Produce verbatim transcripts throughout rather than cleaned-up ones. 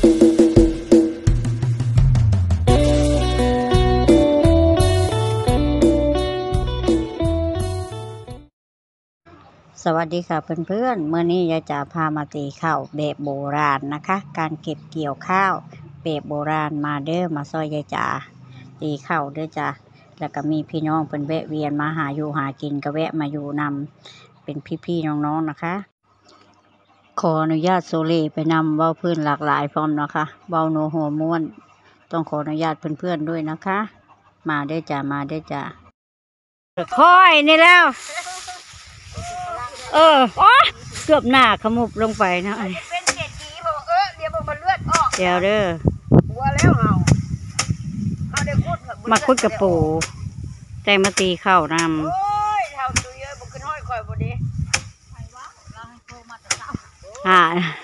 สวัสดีค่ะเพื่อนๆเมื่อนี้ยายจ๋าพามาตีข้าวแบบโบราณนะคะการเก็บเกี่ยวข้าวแบบโบราณมาเด้อมาซอยยายจ๋าตีข้าวเด้อจ้ะแล้วก็มีพี่น้องเป็นแวะเวียนมาหาอยู่หากินก็แวะมาอยู่นำเป็นพี่ๆน้องๆนะคะขออนุญาตโซเลไปนำเว้าพื้นหลากหลายพร้อมนะคะเว้าโนหัวม้วนต้องขออนุญาตเพื่อนๆด้วยนะคะมาเด้อจ้ะมาเด้อจ้ะค่อยนี่แล้วเอออ๋อเกือบหน้าขมุบลงไปนะเป็นเศรษฐีบอกเออเดี๋ยวมันเลือดออกเดี๋ยวเด้อหัวแล้วเฮาเฮาได้พูดมาคุดกับปู่แต่มาตีเข้านำโอ้ยเฮาตัวเยอะบ่ขึ้นห้อยคอยบ่ดีใครวะเราให้โทรมาแต่เช้าอ่า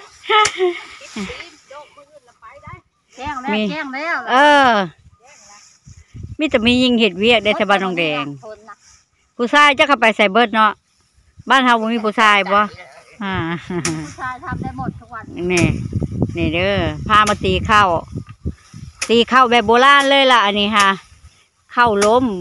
แจ้งแล้วแจ้งแล้วเออมีแต่มียิงเห็ดเวียกได้แต่บ้านน้องแดงผู้ชายจะเข้าไปใส่เบิร์ดเนาะบ้านเฮาบ่มีผู้ชายบ่อ่าผู้ชายทำได้หมดทุกวันนี่นี่เด้อพามาตีข้าวตีข้าวแบบโบราณเลยล่ะอันนี้ค่ะข้าวล้ม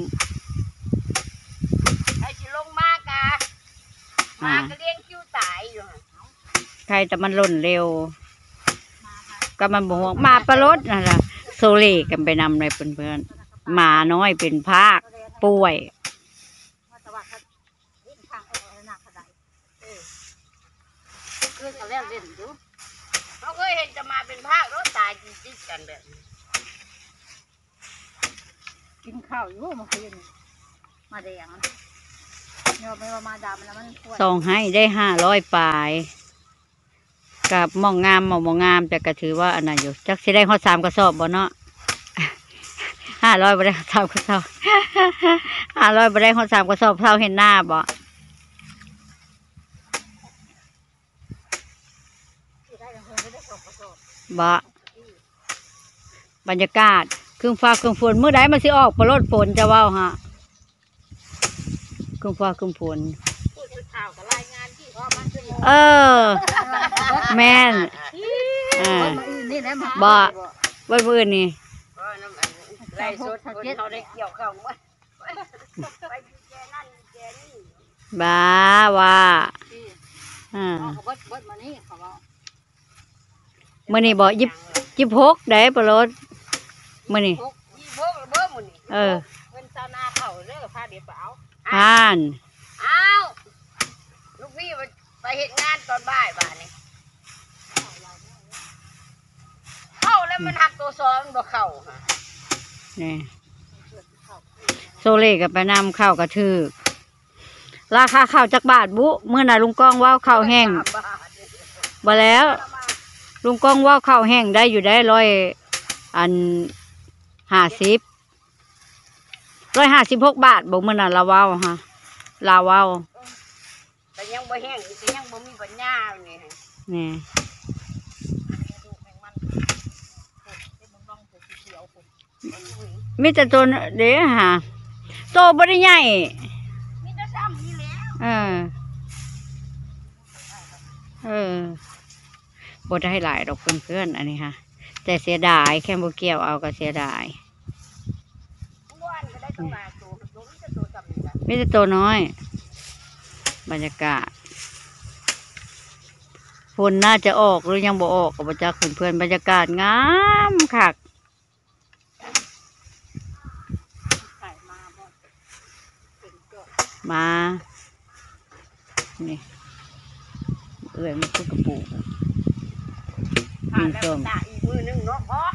ไอ้สิลงมากะมากระเลี้ยงคิ้วตายอยู่ใครแต่มันหล่นเร็วก็มันบอกมาประรดนั่นล่ะโซเล่กันไปนำเลยเพื่อนๆหมาน้อยเป็นภาคป่วยเขาเล่นอยู่เขาเคยเห็นจะมาเป็นภาครถตายจริงๆกันแบบกินข้าวอยู่เมื่อคืนมาแดงเนาะไม่ว่ามาดำแล้วมันส่งให้ได้ห้าร้อยปลายกับมองงามมองมองงามแต่ก็ถือว่าอันนั้นอยู่จักสิได้ข้อสามกระสอบบ่เนาะห้าร้อยบ่ได้สามกระสอบห้าร้อยบ่ได้ข้อสามกระสอบเท่าเห็นหน้าบ่บะบรรยากาศเครื่องฟ้าเครื่องฝนเมื่อใดมันสิออกประโลดฝนจะว่าฮะเครื่องฟ้าเครื่องฝนเออแม่นอ่าบะวันอื่นนี่ไรสดเขาได้เกี่ยวข้าวบ้าว่าอ่ามื่อนี่บอกยิบยิบพกได้ปลดมื่อนี่เออเป็นชาวนาเขาเลิกพาเดี๋ยวเปล่าผ่านอ้าวลูกพี่ไปเห็นงานตอนบ่ายบ่ายนี่เข้าแล้วมันหักตัวซ้อนบ่เข้าค่ะนี่โซเล่กับไปนำข้าวกระทือราคาข้าวจักบาทบุเมื่อน่ะลุงก้องว่าข้าวแห้งบ่แล้วลุงก้องว่าข้าวแห้งได้อยู่ได้ร้อยอันห้าสิบร้อยห้าสิบหกบาทบอกมันน่ะลาวาวฮะลาวาวแต่ยังบ่แห้งแต่ยังบ่มีปัญญาเนี่ยนี่มีแต่ตัวเดี๋ยวฮะโตบ่ได้ใหญ่มีแต่ซ้ำนี่แล้วเออเออบ่ได้หลายดอกเพื่อนๆอันนี้ค่ะแต่เสียดายแค่บ่เกี่ยวเอาก็เสียดายไม่ได้ตัวน้อยบรรยากาศฝนน่าจะออกหรือยังบ่ออกกับจักเพื่อนๆบรรยากาศงามคักมานี่เอื่อยมาคุกกระปูมีส้มอีกมือนึงเนาะพอ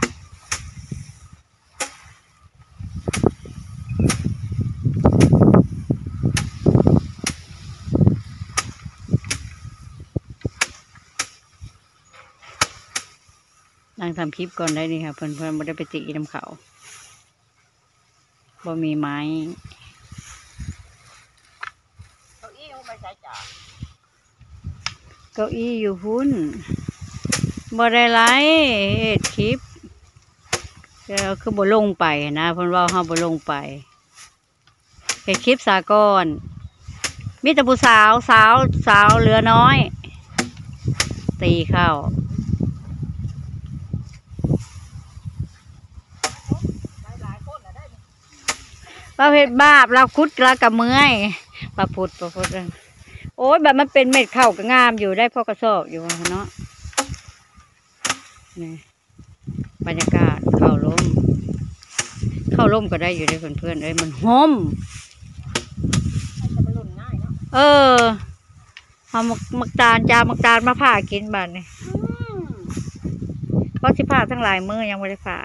นั่งทำคลิปก่อนได้นี่ค่ะเพื่อนๆไม่ได้ไปตีน้ำเขาบ่มีไม้เก้าอี้ไม่ใช่จ่าเก้าอี้อยู่หุ้นบ่ได้ไลฟ์คลิปแล้วคือบ่ลงไปนะเพิ่นว่าเฮาบ่ลงไปเฮ็ดคลิปสากลมีแต่ผู้สาวสาวสาวเหลือน้อยตีเข้าเราเห็ดบาปเราคุดเรากับเมื่อยปลาพุดปลาพุดโอ้ยแบบมันเป็นเม็ดข้าวก็งามอยู่ได้พอกระสอบอยู่เนาะนี่บรรยากาศข้าวล้มข้าวล้มก็ได้อยู่ได้เพื่อนๆเอ้ยมันหอมเออเอามักมักตาลจามักตาลมาผ่ากินบ้านนี่เพราะสิผ่าทั้งหลายมือยังไม่ได้ผ่า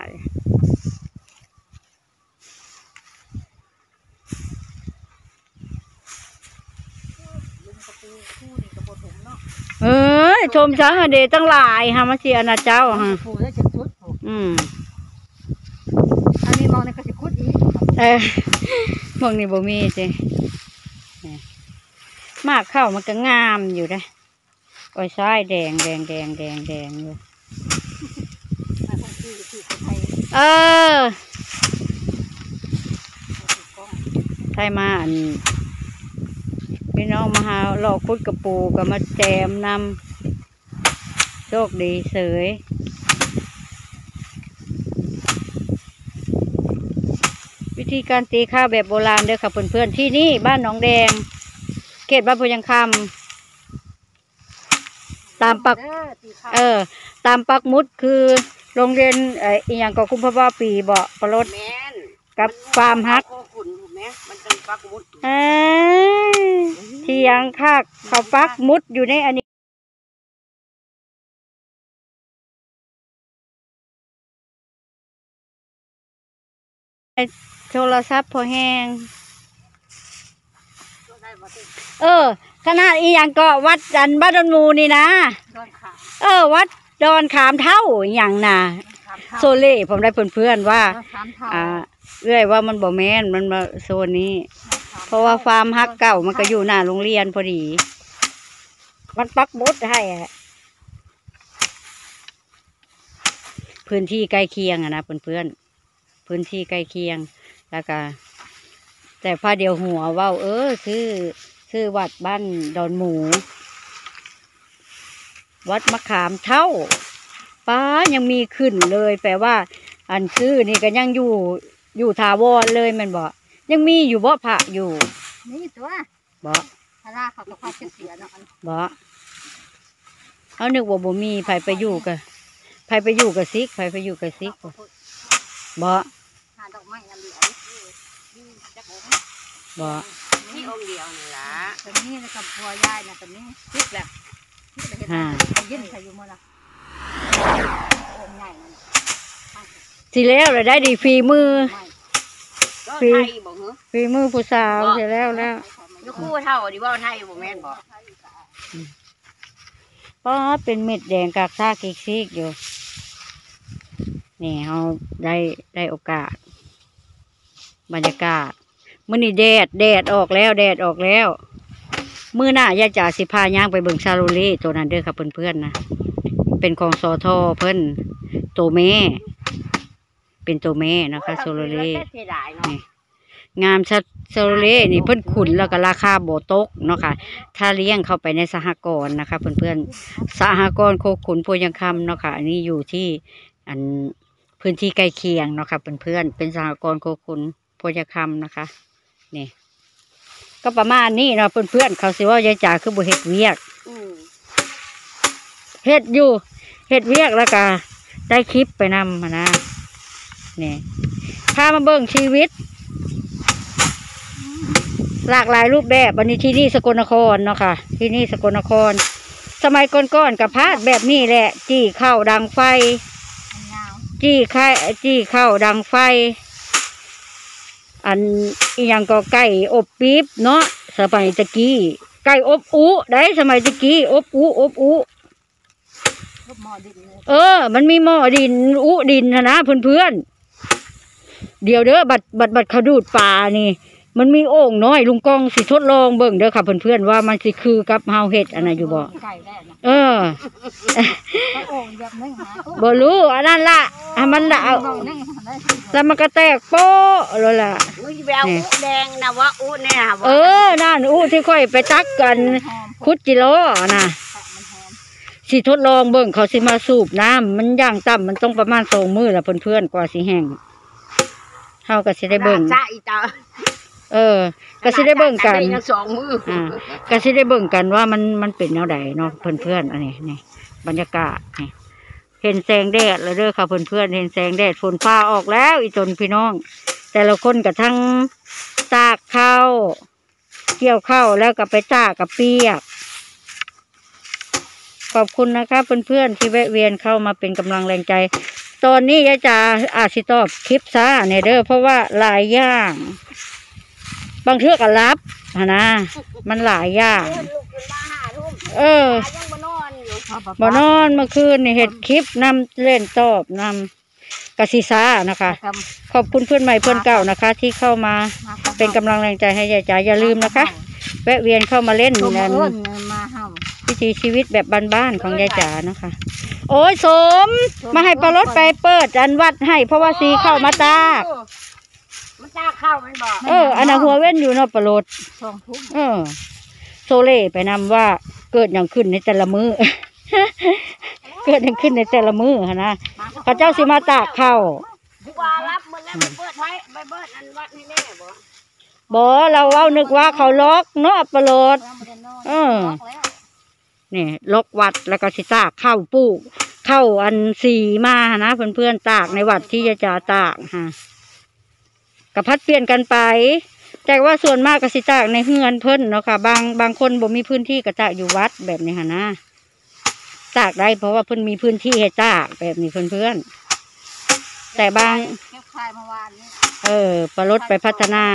เอ้ยชมช้างเดตั้งหลายฮะมาเชียนะเจ้าฮะอืมอันนี้มองในกระสิคุดอีกเออมองนี่บ่มีสิมากเข้ามันก็งามอยู่นะโอ้ยซ้ายแดงแดงแดงแดงแดงอยู่เออไทยมาอันพี่น้องมาหาหลอกคุดกระปูกับมาแจมนำโชคดีเสยวิธีการตีข้าวแบบโบราณเด้อค่ะเพื่อนๆที่นี่บ้านหนองแดงเขตบ้านพยังคำตามปักเออตามปักมุดคือโรงเรียนไอ้อีหยังก็คุ้มพระว่าปีเบาะปลดกับฟาร์มฮักเออที่ยังคักเขาปักมุดอยู่ในอันนี้โทรศัพท์พอแห้งเออขนาดอีหยังก็วัดจันบ้านดอนมูนี่นะเออวัดดอนขามเท่าอย่างน่ะโซเล่ผมได้เพื่อนๆว่าอ่าเรื่อยว่ามันบ่แม่นมันมาโซนนี้เพราะว่าฟาร์มฮักเก่ามันก็อยู่หน้าโรงเรียนพอดีมันปักมดให้พื้นที่ใกล้เคียงอะนะเพื่อนๆพื้นที่ใกล้เคียงแล้วก็แต่พาเดียวหัวว่าเออชื่อชื่อวัดบ้านดอนหมูวัดมะขามเท่าป้ายังมีขึ้นเลยแปลว่าอันชื่อนี่ก็ยังอยู่อยู่ถาวรเลยมันบอกยังมีอยู่บ่พระอยู่นี่ตัวบ่พระราเขาก็พาเสียเนาะบ่เขานึกว่าบ่มีไผไปอยู่กับไผไปอยู่กับซิกไผไปอยู่กับซิกบ่หาดอกไม้น้ำเหลืองนี่จักองบ่นี่องเดียวนี่ล่ะตรงนี้นะครับพัวยายนะตรงนี้ซิกแบบฮะยื่นใส่อยู่มั้งล่ะองใหญ่สิแล้วเลยได้ดีฝีมือฝีฝีมือผู้สาวเสร็จแล้วแล้วลูกคู่เท่าดีว่าไทยบ่แม่นบ่ป้าเป็นเม็ดแดงกากซ่ากิกซิกอยู่นี่เขาได้ได้โอกาสบรรยากาศมื้อนี้แดดแดดออกแล้วแดดออกแล้วมื้อหน้ายายจ๋าสิพาย่างไปเบิ่งซาโลเล่ตัวนั้นเด้อค่ะเพื่อนๆนะเป็นของสอทอเพิ่นโตแม่เป็นตัวแม่นะคะโซโลเล่นี่งามซาโซโลเล่นี่เพิ่นขุนแล้วก็ราคาโบตกเนาะค่ะถ้าเลี้ยงเข้าไปในสหกรณ์นะคะเพื่อนๆสหกรณ์โคขุนโพยังคำเนาะค่ะอันนี้อยู่ที่อันพื้นที่ใกล้เคียงเนาะค่ะเพื่อนๆเป็นสหกรณ์โคขุนโพยังคำนะคะนี่ก็ประมาณนี้เนาะเพื่อนๆเขาสิว่ายายจ๋าคือบุเฮ็ดเวียกเฮ็ดอยู่เฮ็ดเวียกแล้วก็ได้คลิปไปนำมานะนี่พามาเบิ่งชีวิตหลากหลายรูปแบบวันนี้ที่นี่สกลนครเนาะค่ะที่นี่สกลนครสมัยก่อนๆกับพาดแบบนี้แหละจี้เข้าดังไฟจี้ไข่จี้เข้าดังไฟอันอีหยังก็ไก่อบปี๊บเนาะสมัยตะกี้ไก่อบอุได้สมัยตะกี้อบอุอบอุเออมันมีหม้อดินอุดินนะเพื่อนๆเดี๋ยวเด้อบัดบัดบัดเขาดูดปลานี่มันมีโอ่งน้อยลุงกองสิทดลองเบิ่งเด้อค่ะเพื่อนๆว่ามันสิคือกับเฮาเฮ็ดอันนั้นอยู่บ่เออบ่รู้อันนั้นล่ะให้มันละเอาแล้วมันก็แตกโป๊ะเลยล่ะนี่แดงนะวะอุเนี่ยเออนั่นอุที่ค่อยไปตักกันคุดจิโร่น่ะสิทดลองเบิ่งเขาสิมาสูบน้ำมันย่างต่ำมันต้องประมาณสองมื้อละเพื่อนๆกว่าสิแห้งทาก็สิได้เบิ่งจ้าอีตาเออก็สิได้เบิ่งกันสองมืออ่าก็สิได้เบิ่งกันว่ามันมันเป็นแนวใดเนาะเพื่อนๆอันนี้นี่บรรยากาศนี่เห็นแสงแดดแล้วเด้อค่ะเพื่อนๆเห็นแสงแดดฝนฟ้าออกแล้วอีจนพี่น้องแต่ละคนกับทั้งตากข้าวเกี่ยวข้าวแล้วก็ไปตากกับเปียกขอบคุณนะคะเพื่อนๆที่แวะเวียนเข้ามาเป็นกำลังแรงใจตอนนี้ยายจ๋าอาจสิตอบคลิปซะเนี่ยเด้อเพราะว่าหลายอย่างบางเทื่อก็รับนะมันหลายอย่างเออบ่นอนเมื่อคืนนี่เห็ดคลิปนำเล่นตอบนำกสิซานะคะขอบคุณเพื่อนใหม่เพื่อนเก่านะคะ ที่เข้ามาเป็นกำลังแรงใจให้ยายจ๋าอย่าลืมนะคะแวะเวียนเข้ามาเล่นนั่นวิถีชีวิตแบบบ้านๆของยายจ๋าเนาะค่ะโอ้ยสมมาให้ปลารถไปเปิดอันวัดให้เพราะว่าสีเข้ามาตากมันตากเข้ามันบอกเอออันนั้นหัวเว้นอยู่เนาะปลารถเออโซเล่ไปนำว่าเกิดอย่างขึ้นในแต่ละมือ เกิดอย่างขึ้นในแต่ละมือนะพระเจ้าสิมาตากเข้าว่ารับมันแล้วไปเปิดไว้ไปเปิดอันวัดให้แน่บ่บ่เราเอานึกว่าเขาล็อกเนาะปลารถเออนี่ล็อกวัดแล้วก็สิตากเข้าปูกเข้าอันสีมานะเพื่อนๆตากในวัดที่ยายจ๋าตากฮะกับพัดเปลี่ยนกันไปแต่ว่าส่วนมากก็สิตากในเฮือนเพิ่นเนาะค่ะบางบางคนบ่มีพื้นที่ก็ตากอยู่วัดแบบนี้ฮะนะตากได้เพราะว่าเพิ่นมีพื้นที่ให้ตากแบบนี้เพื่อนๆแต่บางเออปลารถไปพัฒนา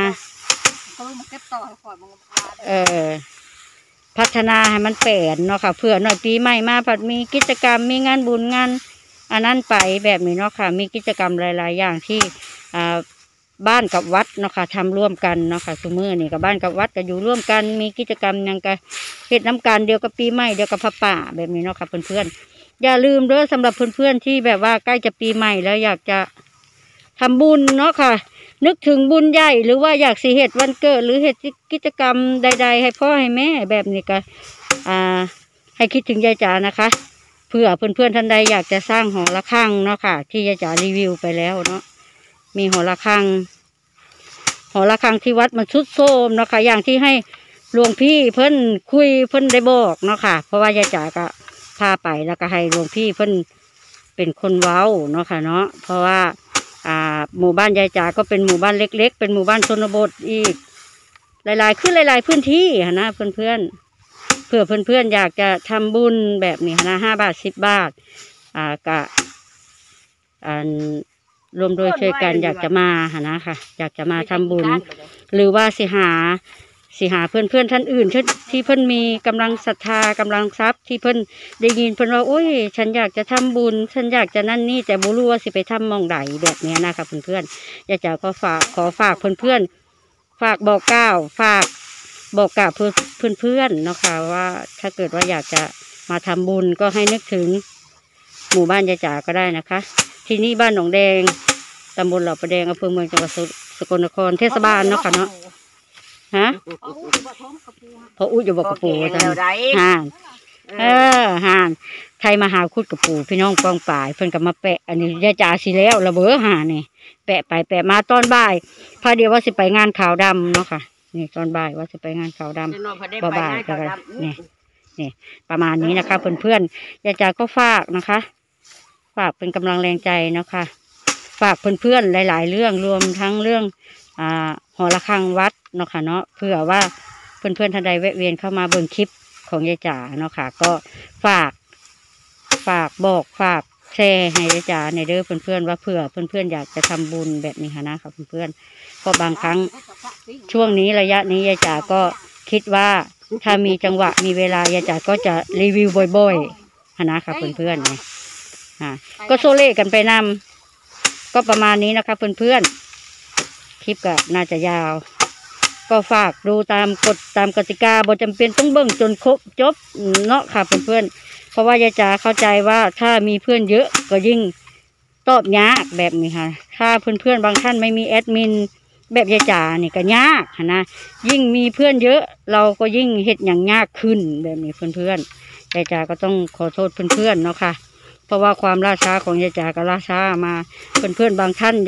เออพัฒนาให้มันเปลี่ยนเนาะค่ะเพื่อหน่อยปีใหม่มาผัดมีกิจกรรมมีงานบุญงานอันนั้นไปแบบนี้เนาะค่ะมีกิจกรรมหลายๆอย่างที่อ่าบ้านกับวัดเนาะค่ะทำร่วมกันเนาะค่ะซุมื้อนี่กับบ้านกับวัดก็อยู่ร่วมกันมีกิจกรรมยังกับเฮ็ดน้ำกันเดียวกับปีใหม่เดียวกับพระป่าแบบนี้เนาะค่ะเพื่อนๆอย่าลืมเด้อสำหรับเพื่อนๆที่แบบว่าใกล้จะปีใหม่แล้วอยากจะทำบุญเนาะค่ะนึกถึงบุญใหญ่หรือว่าอยากสิเฮ็ดวันเกิดหรือเฮ็ดกิจกรรมใดๆให้พ่อให้แม่แบบนี้ก็อ่าให้คิดถึงยายจ๋านะคะเพื่อเพื่อนๆท่านใดอยากจะสร้างหอระฆังเนาะค่ะที่ยายจ๋ารีวิวไปแล้วเนาะมีหอระฆังหอระฆังที่วัดมันชุดโทรมเนาะค่ะอย่างที่ให้หลวงพี่เพิ่นคุยเพิ่นได้บอกเนาะค่ะเพราะว่ายายจ๋าก็พาไปแล้วก็ให้หลวงพี่เพิ่นเป็นคนเว้าเนาะค่ะเนาะเพราะว่าอ่าหมู่บ้านยายจ๋าก็เป็นหมู่บ้านเล็กๆเป็นหมู่บ้านชนบทอีกหลายๆขึ้นหลายๆพื้นที่นะเพื่อนๆเผื่อเพื่อนๆอยากจะทำบุญแบบนี้นะห้าบาทสิบบาทอ่ากะอันรวมโดยช่วยกันอยากจะมาหนะค่ะอยากจะมาทำบุญหรือว่าสิหาสิหาเพื่อนเพื่อนท่านอื่นที่เพื่อนมีกำลังศรัทธากำลังทรัพย์ที่เพื่อนได้ยินเพื่อนว่าโอ้ยฉันอยากจะทำบุญฉันอยากจะนั่นนี่แต่บุรู้ว่าสิไปทำมองใดแบบนี้นะคะเพื่อนเพื่อนอยากจะก็ฝากขอฝากเพื่อนเพื่อนฝากบอกกล่าวฝากบอกกล่าวเพื่อนเพื่อนเนาะค่ะว่าถ้าเกิดว่าอยากจะมาทำบุญก็ให้นึกถึงหมู่บ้านยายจ๋าก็ได้นะคะที่นี่บ้านหนองแดงตำบลเหล่าประแดงอำเภอเมืองจังหวัดสกลนครเทศบาลเนาะค่ะเนาะฮะพออุ้ยอยู่บอกกระปูจังห่านเออห่านไทยมาหาคุดกระปูพี่น้องกองป่ายเพิ่นกับมาแปะอันนี้ยายจ๋าสิแล้วระเบ้อห่านนี่แปะไปแปะมาตอนบ่ายพาเดียวว่าสิไปงานขาวดำเนาะค่ะนี่ตอนบ่ายว่าสิไปงานขาวดำบ่บ่ายก็ได้นี่นี่ประมาณนี้นะคะเพื่อนๆยายจ๋าก็ฝากนะคะฝากเป็นกำลังแรงใจเนาะค่ะฝากเพื่อนๆหลายๆเรื่องรวมทั้งเรื่องอ่าหอระฆังวัดเนาะค่ะเนาะเพื่อว่าเพื่อนๆท่านใดแวะเวียนเข้ามาเบิ่งคลิปของยายจ๋าเนาะค่ะก็ฝากฝากบอกฝากแชร์ให้ยายจ๋าในเด้อเพื่อนๆว่าเผื่อเพื่อนๆอยากจะทำบุญแบบนี้ค่ะนะคะเพื่อนๆก็บางครั้งช่วงนี้ระยะนี้ยายจ๋าก็คิดว่าถ้ามีจังหวะมีเวลายายจ๋าก็จะรีวิวบ่อยๆนะคะเพื่อนๆเนี่ยอ่าก็โซเล่กันไปนำก็ประมาณนี้นะคะเพื่อนๆคลิปก็น่าจะยาวก็ฝากดูตามกฎตามกติกาบ่จำเป็นต้องเบิ่งจนครบจบเนาะค่ะเพื่อนๆเพราะว่ายายจ๋าเข้าใจว่าถ้ามีเพื่อนเยอะก็ยิ่งตอบยากแบบนี้ค่ะถ้าเพื่อนๆบางท่านไม่มีแอดมินแบบยายจ๋านี่ก็ยากนะยิ่งมีเพื่อนเยอะเราก็ยิ่งเฮ็ดอย่างยากขึ้นแบบนี้เพื่อนๆยายจ๋าก็ต้องขอโทษเพื่อนๆเนาะค่ะเพราะว่าความล่าช้าของยายจ๋าก็ล่าช้ามาเพื่อนๆบางท่านอย่าง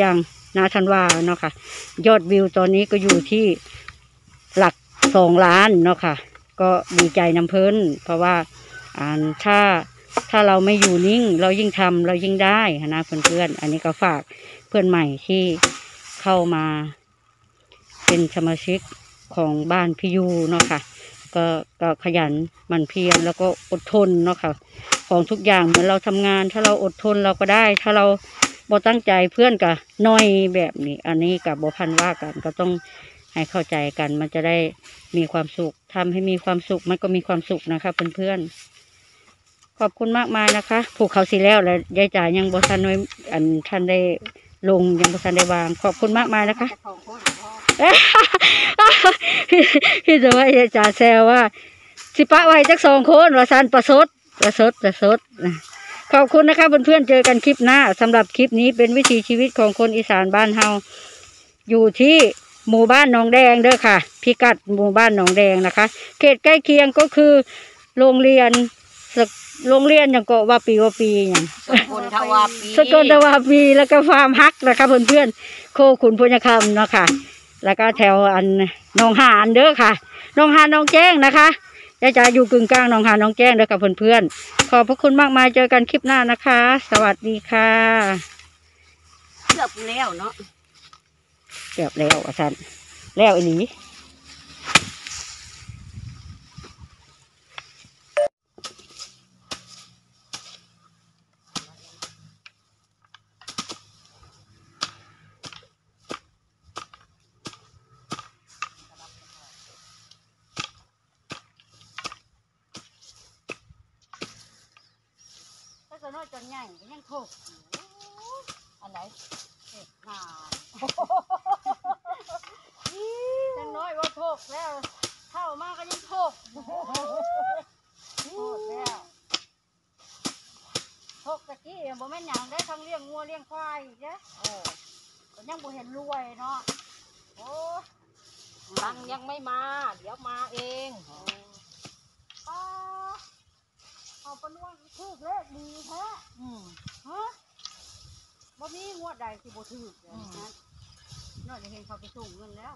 นาธันวาเนาะค่ะยอดวิวตอนนี้ก็อยู่ที่หลักสองล้านเนาะค่ะก็ดีใจน้ำเพิ่นเพราะว่าอ่าถ้าถ้าเราไม่อยู่นิ่งเรายิ่งทำเรายิ่งได้นะเพื่อนๆอันนี้ก็ฝากเพื่อนใหม่ที่เข้ามาเป็นสมาชิกของบ้านพี่ยูเนาะค่ะก็ก็ขยันหมั่นเพียรแล้วก็อดทนเนาะค่ะของทุกอย่างเหมือนเราทำงานถ้าเราอดทนเราก็ได้ถ้าเราบ่ตั้งใจเพื่อนก็น้อยแบบนี้อันนี้กับบ่พันว่ากันก็ต้องให้เข้าใจกันมันจะได้มีความสุขทำให้มีความสุขมันก็มีความสุขนะคะเพื่อนๆขอบคุณมากมายนะคะผูกเขาสีแล้วแล้วยายจ๋ายังบ่ทันน้อยอันท่านได้ลงยังบ่ทันได้วางขอบคุณมากมายนะคะ พี่พี่จะว่ายายจ๋าแซวว่าสิปะไว้จักสองคนว่าซันประสดประสดประสดขอบคุณนะคะเพื่อนๆเจอกันคลิปหน้าสำหรับคลิปนี้เป็นวิถีชีวิตของคนอีสานบ้านเฮาอยู่ที่หมู่บ้านหนองแดงเด้อค่ะพิกัดหมู่บ้านหนองแดงนะคะเขตใกล้เคียงก็คือโรงเรียนโรงเรียนอย่างก็ว่าปีว่าปีอย่างสกลทวาปีสกลทวาปีแล้วก็ฟาร์มฮักนะคะเพื่อนๆโคขุนพุญคำเนาะค่ะแล้วก็แถวอันหนองหานเด้อค่ะหนองหานหนองแจ้งนะคะยายจ๋าอยู่กึ่งกลางหนองหานหนองแจ้งเด้อค่ะเพื่อนๆขอบพระคุณมากมายเจอกันคลิปหน้านะคะ สวัสดีค่ะเกือบแล้วเนาะเกือบแล้วอาจารย์แล้วอีหลีถ้าจะน้อยจนใหญ่ก็ยังโคกอันไหนเอ็ดหาจังน้อยว่าโคกแล้วเข้ามาก็ยังโคกโคตรแล้วโคกตะกี้บ่แม่นหยังได้ทั้งเลี้ยงงัวเลี้ยงควายเด้เออก็ยังบ่เห็นรวยเนาะโอ้ตังยังไม่มาเดี๋ยวมาเองป้าเอาปนวงถูกเลขดีแท้อืมฮะบ่มีงวดใดสิบ่ถูกเลยนะนอกจากเห็นเขาไปส่งเงินแล้ว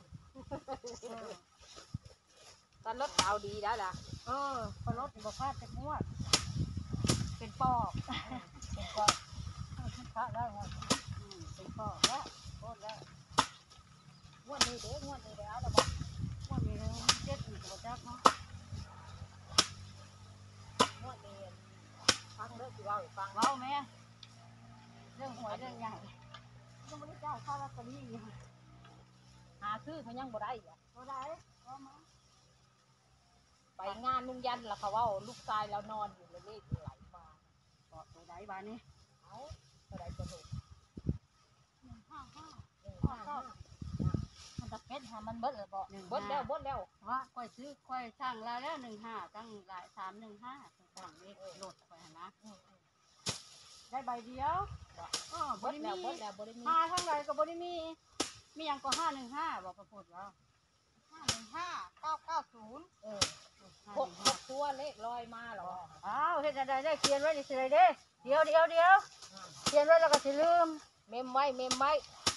ตอนรถเอาดีแล้วล่ะเออตอนรถบ่พลาดจะงวดเป็นปอบเป็นปอบพระแล้วเป็นปอบแล้วโคตรแล้วงวดนี้เด้งวดนี้เด้เอาละบ่งวดนี้เจ็ดอีกบ่จักเนาะงวดนี้ฟังเด้อสิเว้าฟังเว้าแม่เรื่องหวยเรื่องใหญ่ยังไม่ได้จ่ายค่าลอตเตอรี่หาซื้อเขายังบ่ได้อ่ะบ่ได้บ่มาไปงานนุ่งยันแล้วเขาว่าลูกชายแล้วนอนอยู่เลยเลขไหลมาบอกบ่ได้บ้านนี้เอาบ่ได้ก็ถูกหนึ่งห้าห้าหนึ่งห้าห้ามันจะเป็นหามันเบิดเลยบ่เบิดแล้วเบิดแล้วว่าค่อยซื้อค่อยช่างแล้วแล้วหนึ่งห้าตั้งหลายสามหนึ่งห้าตั้งเลขโหลดไปนะได้ใบเดียวอ๋อบริมีห้าทั้งไรกับบริมีมีอย่างก็ห้าหนึ่งห้าบอกประพุทธแล้วห้าหนึ่งห้าเก้าเก้าศูนย์เออหกหกตัวเลขลอยมาหรออ้าวเห็นอะไรได้เขียนไว้ดิสิไรเด้เดี๋ยวเดี๋ยวเดี๋ยวเขียนไว้แล้วก็สิลืมเมมไว้เมมไว้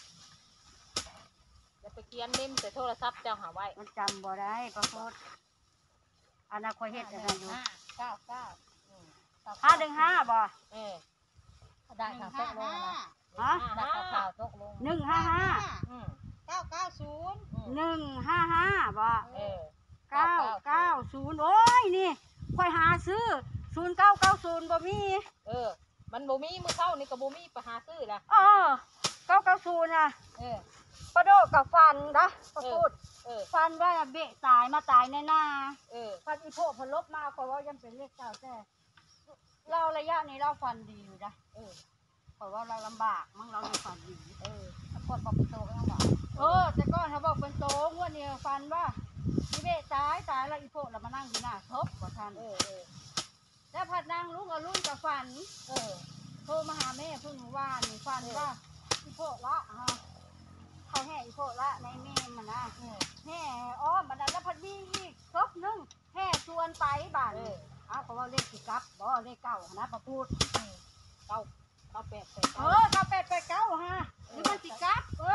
จะไปเขียนเมมใส่โทรศัพท์เจ้าหาไว้มันจำบ่ได้ประพุทธอนาคตเฮ็ดอะไรอยู่เก้าเก้าห้าหนึ่งห้าบ่เออได้ข่าวตกลงนะฮะได้ข่าวตกลงหนึ่งห้าห้าเก้าเก้าศูนย์หนึ่งห้าห้าบ่เออเก้าเก้าศูนย์โอ้ยนี่ค่อยหาซื้อศูนย์เก้าเก้าศูนย์บ่มีเออมันบ่มีมือเข้านี่ก็บ่มีไปหาซื้อละเออเก้าเก้าศูนย์น่ะเออปะโดกับฟันนะประพูดเออฟันว่าเบะตายมาตายในหน้าเออฟันอีโพพลบมาเพราะว่ายังเป็นเลขเก้าแต่เราระยะนี้เราฟันดีอยู่นะเออเพราะว่าเราลำบากมั่งเราฟันดีเออถ้าคนบอกเป็นโตก็ต้องบอกเออแต่ก่อนเขาบอกเป็นโตงวดนี้ฟันว่าอีเบะตายตายแล้วอีโพเรามานั่งอยู่หน้าทบกว่าทันเออเออแล้วพัดนั่งลุงกับลุงกับฟันเออโทรมาหาแม่เพิ่งว่าหนูฟันว่าอีโพละฮะเขาแห่อีโพละในเมมมันนะแห่อ้อมมันแล้วพัดมีอีกทบนึงแห่ชวนไปบ้านอ้าวเพราะว่าเลขสิกับบ่เลขเก้านะประพูดเก้าเก้าแปดแปดเออเก้าแปดแปดเก้าฮะหรือมันสิกับเออ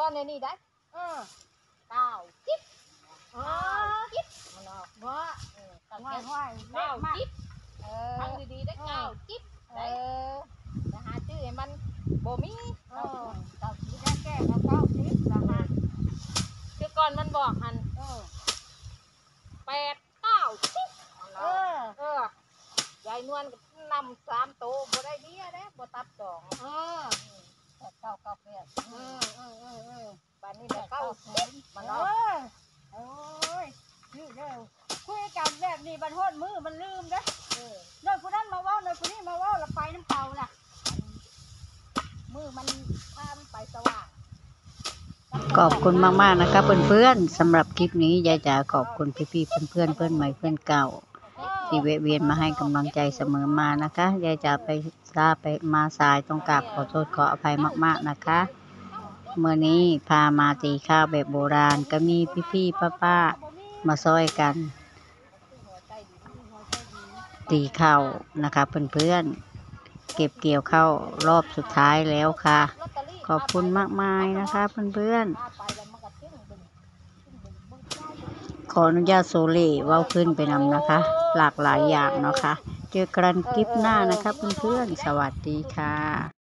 ในนี่ได้เออเก้าจิ๊บเอเก้าอจิ๊บมันเอาบ่เออเก้าไหวจิ๊บไหวเล็เก้ากมากจิ๊บเอฟังอดีๆได้เก้าจิ๊บเอได้อจะหาชื่อให้มันบ่มีเออเก้าสิบแก้เก้าเก้าสิบละฮะคือก่อนมันบอกหันเออแปดเก้าจิ๊บเออเออยายนวลก็นำสามโตบ่ได้เบี้ยเด้บ่ตับสองเออแปดเก้าเก้าแปดเออเออเออเออบัดนี้ได้เก้าสิบมันเอเอาอโอ้ยชื่อเด้อคุยกันแบบนี้บันโทษมือมันลืมเด้อเออโดยผู้นั้นมาเว้าโดยผู้นี้มาเว้าแล้วไปน้ำเก่าน่ะมือมันพามันไปสว่างขอบคุณมากๆนะคะเพื่อนๆสำหรับคลิปนี้ยายจ๋าขอบคุณพี่ๆเพื่อนๆเพื่อนใหม่เพื่อนเก่าที่แวะเวียนมาให้กำลังใจเสมอมานะคะยายจ๋าไปซาไปมาสายต้องกราบขอโทษขออภัยมากๆนะคะเมื่อนี้พามาตีข้าวแบบโบราณก็มีพี่ๆป้าๆมาซอยกันตีข้าวนะคะเพื่อนๆเก็บเกี่ยวข้าวรอบสุดท้ายแล้วค่ะ ขอบคุณมากมายนะคะเพื่อนๆขออนุญาตโซเล่เว้าขึ้นไปนำนะคะ หลากหลายอย่างเนาะค่ะเจอกันคลิปหน้านะคะเพื่อนๆสวัสดีค่ะ